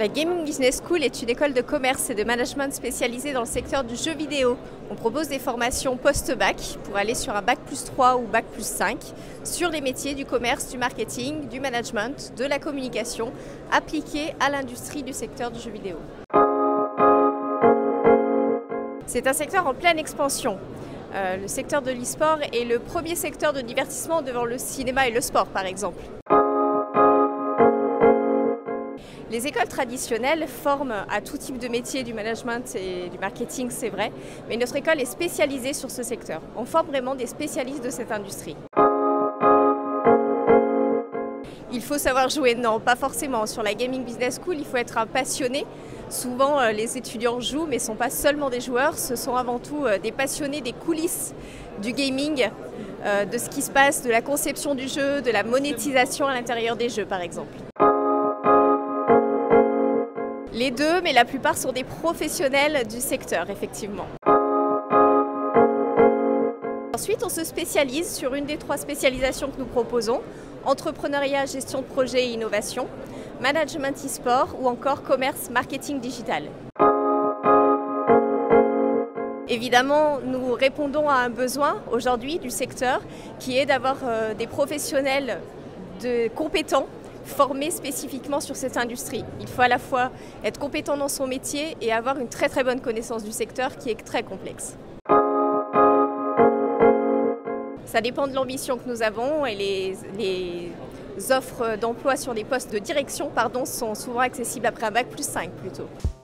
La Gaming Business School est une école de commerce et de management spécialisée dans le secteur du jeu vidéo. On propose des formations post-bac pour aller sur un bac+3 ou bac+5 sur les métiers du commerce, du marketing, du management, de la communication appliqués à l'industrie du secteur du jeu vidéo. C'est un secteur en pleine expansion. Le secteur de l'e-sport est le premier secteur de divertissement devant le cinéma et le sport par exemple. Les écoles traditionnelles forment à tout type de métier, du management et du marketing, c'est vrai, mais notre école est spécialisée sur ce secteur. On forme vraiment des spécialistes de cette industrie. Il faut savoir jouer? Non, pas forcément. Sur la Gaming Business School, il faut être un passionné. Souvent, les étudiants jouent, mais ne sont pas seulement des joueurs, ce sont avant tout des passionnés des coulisses du gaming, de ce qui se passe, de la conception du jeu, de la monétisation à l'intérieur des jeux, par exemple. Les deux, mais la plupart sont des professionnels du secteur, effectivement. Ensuite, on se spécialise sur une des 3 spécialisations que nous proposons: entrepreneuriat, gestion de projet et innovation, management e-sport ou encore commerce, marketing digital. Évidemment, nous répondons à un besoin aujourd'hui du secteur qui est d'avoir des professionnels compétents formés spécifiquement sur cette industrie. Il faut à la fois être compétent dans son métier et avoir une très bonne connaissance du secteur qui est très complexe. Ça dépend de l'ambition que nous avons et les offres d'emploi sur des postes de direction sont souvent accessibles après un bac+5 plutôt.